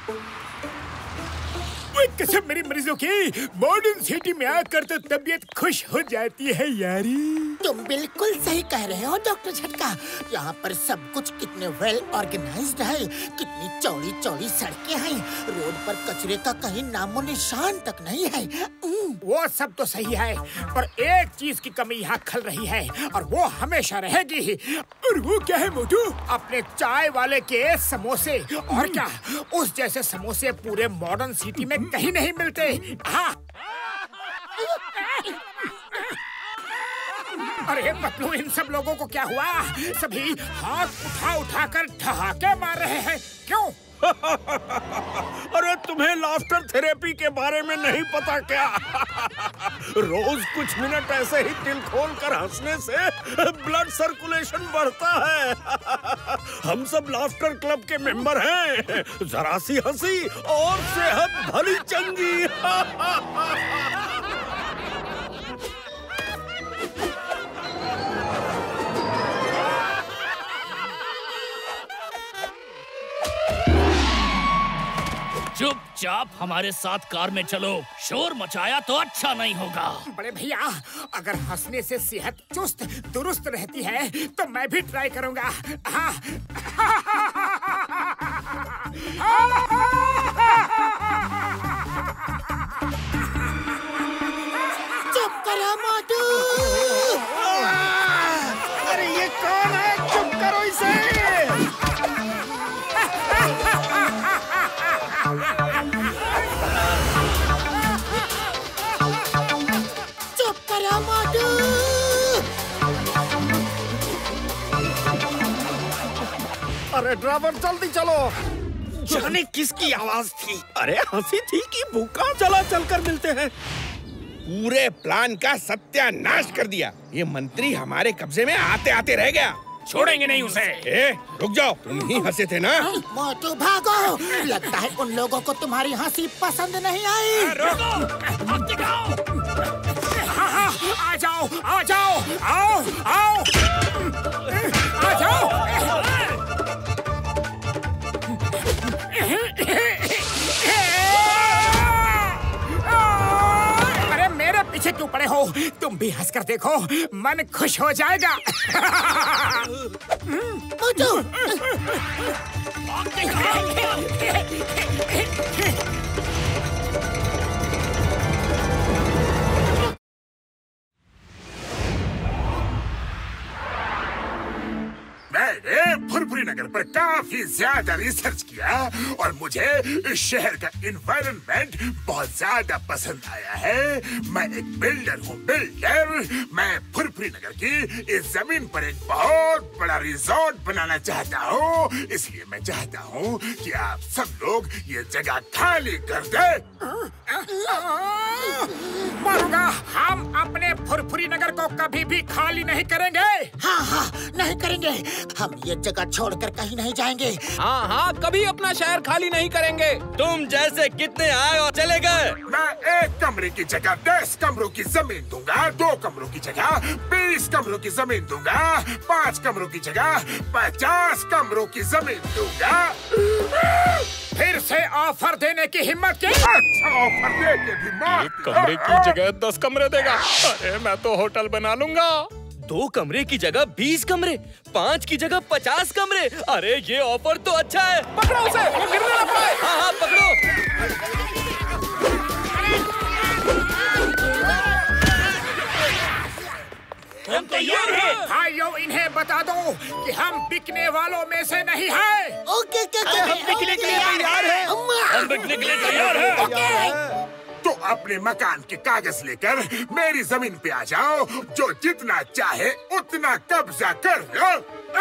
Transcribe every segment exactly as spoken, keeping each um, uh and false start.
कसम मेरी मरीजों की, मॉडर्न सिटी में आकर तो तबीयत खुश हो जाती है यारी। तुम बिल्कुल सही कह रहे हो डॉक्टर झटका। यहाँ पर सब कुछ कितने वेल ऑर्गेनाइज्ड है, कितनी चौड़ी चौड़ी सड़कें हैं, रोड पर कचरे का कहीं नामो निशान तक नहीं है। वो सब तो सही है, पर एक चीज की कमी यहाँ खल रही है और वो हमेशा रहेगी। और वो क्या है मोटू? अपने चाय वाले के समोसे। और क्या, उस जैसे समोसे पूरे मॉडर्न सिटी में कहीं नहीं मिलते। हाँ। अरे पतलू, इन सब लोगों को क्या हुआ? सभी हाथ उठा उठा कर ठहाके मार रहे हैं, क्यों? अरे तुम्हें लाफ्टर थेरेपी के बारे में नहीं पता क्या? रोज कुछ मिनट ऐसे ही दिल खोल कर हंसने से ब्लड सर्कुलेशन बढ़ता है। हम सब लाफ्टर क्लब के मेंबर हैं। जरा सी हंसी और सेहत भली चंगी। चुपचाप हमारे साथ कार में चलो, शोर मचाया तो अच्छा नहीं होगा। बड़े भैया, अगर हंसने से सेहत चुस्त दुरुस्त रहती है तो मैं भी ट्राई करूंगा। हाँ। चुप करो मोटू। अरे ये कौन है? चुप करो इसे। चुप करो मोटू। अरे ड्राइवर जल्दी चलो। जाने किसकी आवाज थी? अरे हंसी थी कि भूखा? चला चलकर मिलते हैं। पूरे प्लान का सत्यानाश कर दिया। ये मंत्री हमारे कब्जे में आते आते रह गया। छोड़ेंगे नहीं उसे। ए, रुक जाओ, तुम ही हंसे थे ना? मोटू भागो, लगता है उन लोगों को तुम्हारी हंसी पसंद नहीं आई। हाँ हाँ, आ जाओ आ जाओ, आओ आओ आ जाओ। अरे मेरे पीछे क्यों पड़े हो? तुम भी हंसकर देखो, मन खुश हो जाएगा। मोटू। मैंने फुरफुरी नगर पर काफी ज्यादा रिसर्च किया और मुझे इस शहर का एनवायरनमेंट बहुत ज्यादा पसंद आया है। मैं एक बिल्डर हूँ, बिल्डर। मैं फुरफुरी नगर की इस जमीन पर एक बहुत बड़ा रिजॉर्ट बनाना चाहता हूँ। इसलिए मैं चाहता हूँ कि आप सब लोग ये जगह खाली कर दें। मारूंगा, हम अपने फुरफुरी नगर को कभी भी खाली नहीं करेंगे। हाँ हाँ, नहीं करेंगे। हम ये जगह छोड़कर कहीं नहीं जाएंगे। हाँ हाँ, कभी अपना शहर खाली नहीं करेंगे। तुम जैसे कितने आए और चले गए। मैं एक कमरे की जगह दस कमरों की जमीन दूंगा, दो कमरों की जगह बीस कमरों की जमीन दूंगा, पाँच कमरों की जगह पचास कमरों की जमीन दूंगा। फिर से ऑफर देने की हिम्मत की? अच्छा ऑफर दे के भी मार। एक कमरे की जगह दस कमरे देगा? अरे मैं तो होटल बना लूंगा। दो कमरे की जगह बीस कमरे, पाँच की जगह पचास कमरे। अरे ये ऑफर तो अच्छा है। पकड़ो उसे, वो गिरने ना पाए। हाँ हाँ पकड़ो। हम तैयार हैं। भाइयों, इन्हें बता दो कि हम बिकने वालों में से नहीं हैं। ओके ओके ओके, हम बिकने के लिए तैयार हैं। हम बिकने के लिए तैयार हैं। तो अपने मकान के कागज लेकर मेरी जमीन पे आ जाओ। जो जितना चाहे उतना कब्जा कर लो।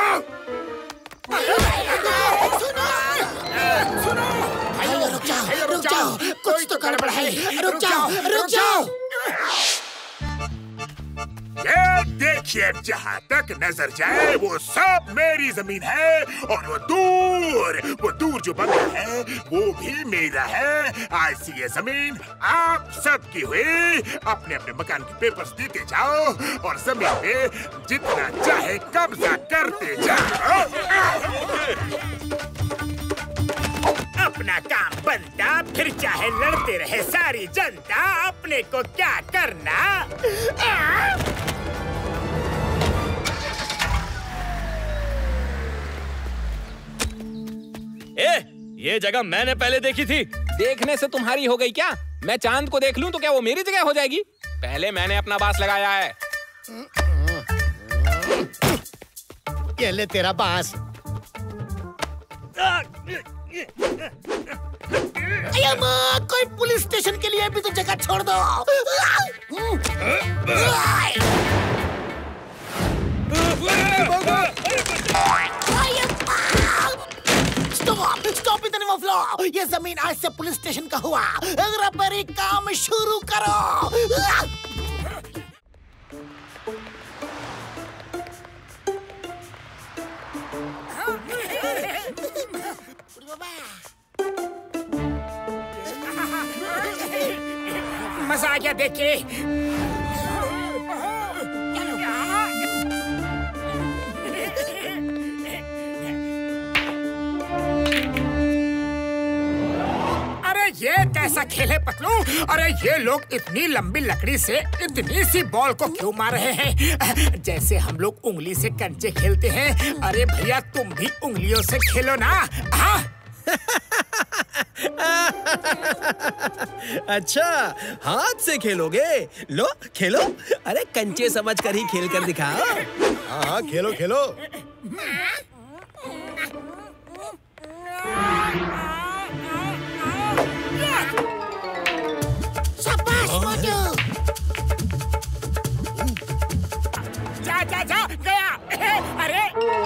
सुनो, भाइयों रुक जाओ, रुक जाओ, कुछ तो गड़बड़ है। रुक जाओ, रुक जाओ। ये देखिए, जहाँ तक नजर जाए वो सब मेरी जमीन है और वो दूर वो दूर जो बंगला है वो भी मेरा है। आज से ये जमीन आप सबकी हुई। अपने अपने मकान के पेपर्स देते जाओ और जमीन पे जितना चाहे कब्जा करते जाओ। अपना काम बनता, फिर चाहे लड़ते रहे सारी जनता, अपने को क्या करना। आ? ए, ये जगह मैंने पहले देखी थी। देखने से तुम्हारी हो गई क्या? मैं चांद को देख लूं तो क्या वो मेरी जगह हो जाएगी? पहले मैंने अपना बांस लगाया है। ये ले तेरा बांस। माँ, कोई पुलिस स्टेशन के लिए भी तो जगह छोड़ दो। Stop, stop it animal flow. ये जमीन आज से पुलिस स्टेशन का हुआ। रबरी काम शुरू करो। मजा आ गया देख के। अरे ये कैसा खेल है पतलू? अरे ये लोग इतनी लंबी लकड़ी से इतनी सी बॉल को क्यों मार रहे हैं? जैसे हम लोग उंगली से कंचे खेलते हैं। अरे भैया तुम भी उंगलियों से खेलो ना। हाँ? अच्छा, हाथ से खेलोगे? लो खेलो। अरे कंचे समझ कर ही खेल कर दिखाओ। हाँ हाँ खेलो खेलो। शाबाश मोटू। जा जा जा गया। अरे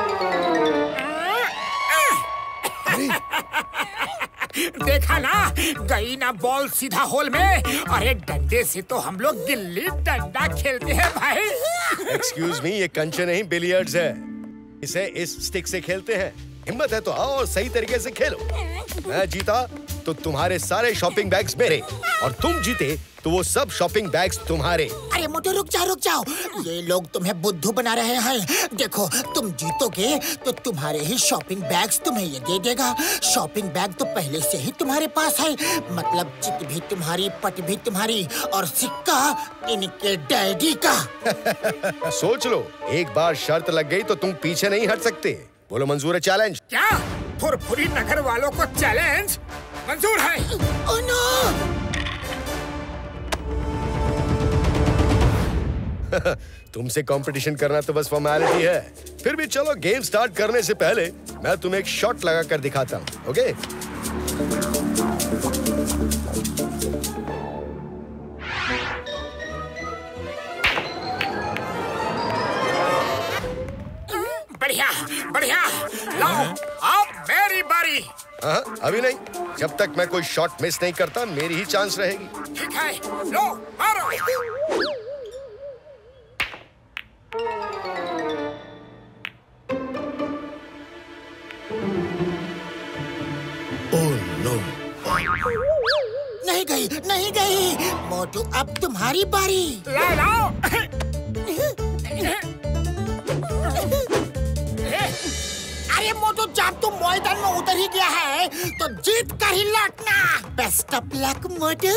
देखा ना, गई ना बॉल सीधा होल में। अरे डंडे से तो हम लोग गिल्ली डंडा खेलते हैं भाई। एक्सक्यूज मी, ये कंचे नहीं बिलियर्ड्स है। इसे इस स्टिक से खेलते हैं। हिम्मत है तो आओ और सही तरीके से खेलो। मैं जीता तो तुम्हारे सारे शॉपिंग बैग्स मेरे, और तुम जीते तो वो सब शॉपिंग बैग्स तुम्हारे। अरे मोटू रुक जाओ रुक जाओ। ये लोग तुम्हें बुद्धू बना रहे हैं। देखो तुम जीतोगे तो तुम्हारे ही शॉपिंग बैग्स तुम्हें ये दे देगा। शॉपिंग बैग तो पहले से ही तुम्हारे पास है। मतलब चिट भी तुम्हारी, पट भी तुम्हारी, और सिक्का इनके डैडी का। सोच लो, एक बार शर्त लग गई तो तुम पीछे नहीं हट सकते। बोलो मंजूर है चैलेंज? क्या फुरफुरी नगर वालों को चैलेंज मंजूर है? Oh no! तुमसे कंपटीशन करना तो बस फॉर्मेलिटी है। फिर भी चलो, गेम स्टार्ट करने से पहले मैं तुम्हें एक शॉट लगा कर दिखाता हूँ। ओके? बढ़िया बढ़िया। लाओ अब मेरी बारी। हाँ, अभी नहीं। जब तक मैं कोई शॉट मिस नहीं करता मेरी ही चांस रहेगी। ठीक है, लो मारो। Oh no! नहीं गई, नहीं गई। मोटू अब तुम्हारी बारी। ला लाओ। अरे मोटू, जब तुम मैदान में उतर ही गया है तो जीत कर ही लौटना। Best of luck Motu.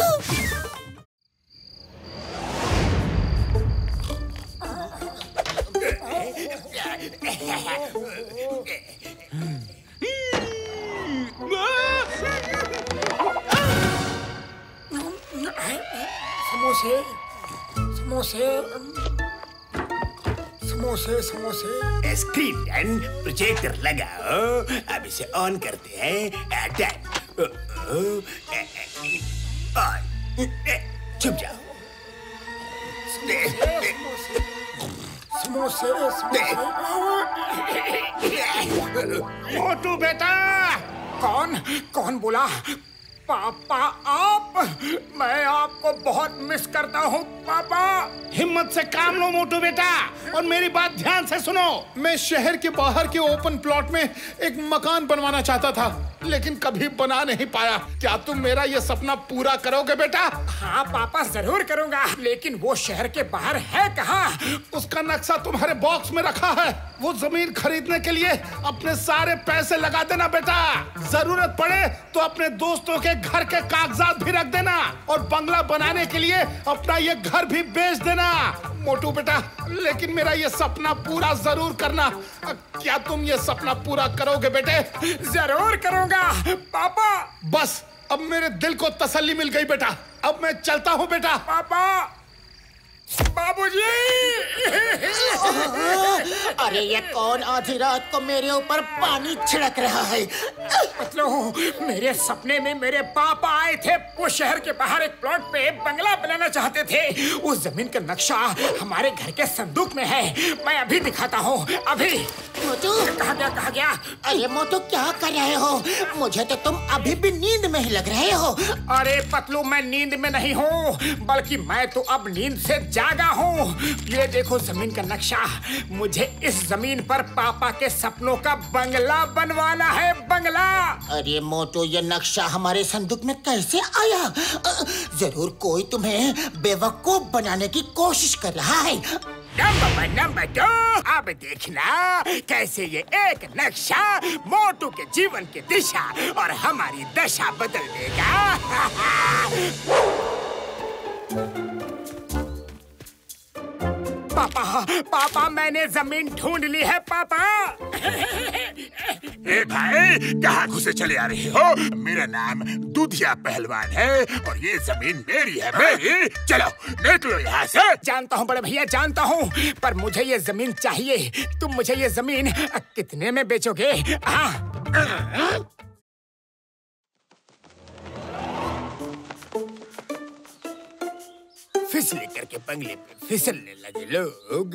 समोसे समोसे समोसे समोसे। स्क्रीन एंड प्रोजेक्टर लगाओ। अब इसे ऑन करते हैं। चुप जाओ। समोसे मोटू बेटा। कौन कौन बोला? पापा आप? मैं आपको बहुत मिस करता हूँ पापा। हिम्मत से काम लो मोटू बेटा, और मेरी बात ध्यान से सुनो। मैं शहर के बाहर के ओपन प्लॉट में एक मकान बनवाना चाहता था। लेकिन कभी बना नहीं पाया। क्या तुम मेरा ये सपना पूरा करोगे बेटा? हाँ पापा जरूर करूँगा, लेकिन वो शहर के बाहर है कहाँ? उसका नक्शा तुम्हारे बॉक्स में रखा है। वो जमीन खरीदने के लिए अपने सारे पैसे लगा देना बेटा। जरूरत पड़े तो अपने दोस्तों के घर के कागजात भी रख देना, और बंगला बनाने के लिए अपना ये घर भी बेच देना। मोटू बेटा, लेकिन मेरा ये सपना पूरा जरूर करना। क्या तुम ये सपना पूरा करोगे बेटे? जरूर करूँगा पापा। बस अब मेरे दिल को तसल्ली मिल गई बेटा। अब मैं चलता हूँ बेटा। पापा, बाबूजी। अरे ये कौन आधी रात को मेरे ऊपर पानी छिड़क रहा है? मतलब मेरे सपने में मेरे पापा आए थे। वो शहर के बाहर एक प्लॉट पे बंगला बनाना चाहते थे। उस जमीन का नक्शा हमारे घर के संदूक में है। मैं अभी दिखाता हूँ, अभी। मोटू, कहाँ गया कहाँ गया? अरे मोटू क्या कर रहे हो? मुझे तो तुम अभी भी नींद में ही लग रहे हो। अरे पतलू, मैं नींद में नहीं हूँ, बल्कि मैं तो अब नींद से जागा हूँ। ये देखो जमीन का नक्शा। मुझे इस जमीन पर पापा के सपनों का बंगला बनवाना है, बंगला। अरे मोटू, ये नक्शा हमारे संदूक में कैसे आया? जरूर कोई तुम्हें बेवकूफ बनाने की कोशिश कर रहा है। नंबर वन, नंबर दो, अब देखना कैसे ये एक नक्शा मोटू के जीवन की दिशा और हमारी दशा बदल देगा। पापा, पापा, मैंने जमीन ढूंढ ली है पापा। ए भाई, कहाँ घुसे चले आ रहे हो? मेरा नाम दूधिया पहलवान है और ये जमीन मेरी है, मेरी। चलो निकलो यहाँ से। जानता हूँ बड़े भैया, जानता हूँ, पर मुझे ये जमीन चाहिए। तुम मुझे ये जमीन कितने में बेचोगे? हाँ। फिसले करके बंगले पे फिसलने लगे लोग।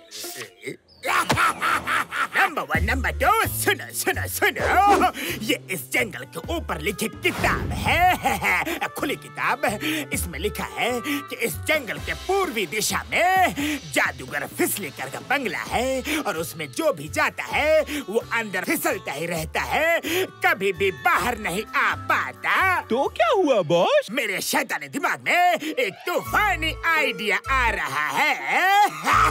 नंबर वन, नंबर दो, सुनो सुनो सुनो, ये इस जंगल के ऊपर लिखी किताब है, खुली किताब। इसमें लिखा है कि इस जंगल के पूर्वी दिशा में जादूगर फिसलेकर का बंगला है, और उसमें जो भी जाता है वो अंदर फिसलता ही रहता है, कभी भी बाहर नहीं आ पाता। तो क्या हुआ बॉस? मेरे शैतानी दिमाग में एक तूफानी आइडिया आ रहा है।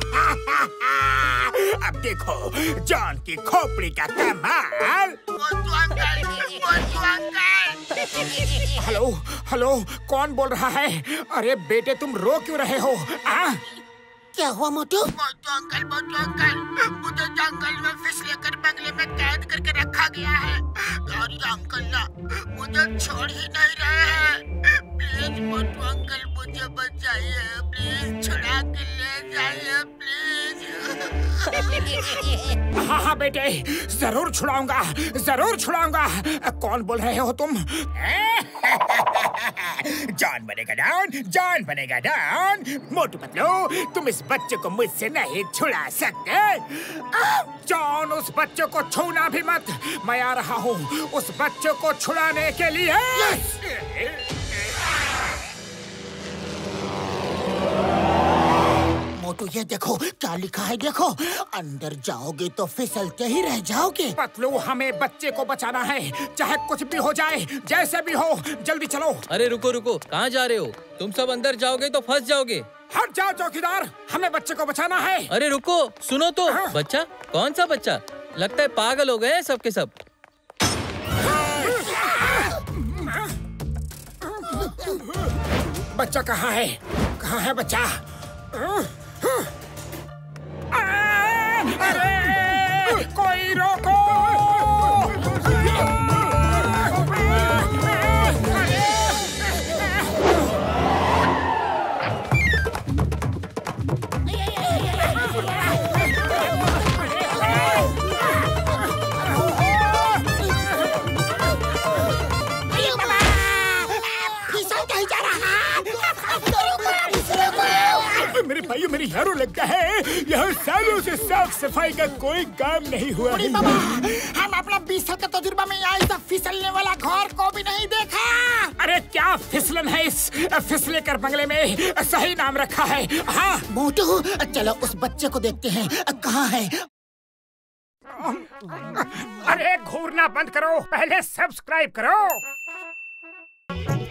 अब देखो जॉन की खोपड़ी का कमाल। हेलो हेलो, कौन बोल रहा है? अरे बेटे, तुम रो क्यों रहे हो? आ? क्या हुआ मोटू? मोटू अंकल, मोटू अंकल, मुझे जंगल में फिसलेकर बंगले में कैद करके रखा गया है, और ये अंकल ना मुझे छोड़ ही नहीं रहे हैं। प्लीज मोटू अंकल, मुझे बचाइए, प्लीज छुड़ा के ले जाइए, प्लीज। हाँ हाँ बेटे, जरूर छुड़ाऊंगा, जरूर छुड़ाऊंगा। कौन बोल रहे हो तुम? जॉन बनेगा डॉन, जॉन बनेगा डॉन। मोटू पतलू, तुम इस बच्चे को मुझसे नहीं छुड़ा सकते। जॉन, उस बच्चे को छूना भी मत। मैं आ रहा हूँ उस बच्चे को छुड़ाने के लिए। मोटू, ये देखो क्या लिखा है, देखो। अंदर जाओगे तो फिसलते ही रह जाओगे। पतलू, हमें बच्चे को बचाना है, चाहे कुछ भी हो जाए, जैसे भी हो। जल्दी चलो। अरे रुको रुको, कहाँ जा रहे हो? तुम सब अंदर जाओगे तो फंस जाओगे। हट जाओ चौकीदार, हमें बच्चे को बचाना है। अरे रुको, सुनो तो। हाँ। बच्चा? कौन सा बच्चा? लगता है पागल हो गए सब के सब। बच्चा कहाँ है? कहाँ है बच्चा? अरे कोई रोको! मेरे भाइयों, मेरी यारों, लगता है यहाँ सालों से साफ सफाई का कोई काम नहीं हुआ है। बाबा, हम अपना बीस साल का तजुर्बा में यहाँ ऐसा फिसलने वाला घर को भी नहीं देखा। अरे क्या फिसलन है इस फिसले कर बंगले में, सही नाम रखा है। हाँ मोटू, चलो उस बच्चे को देखते हैं, कहाँ है? अरे घूरना बंद करो, पहले सब्सक्राइब करो।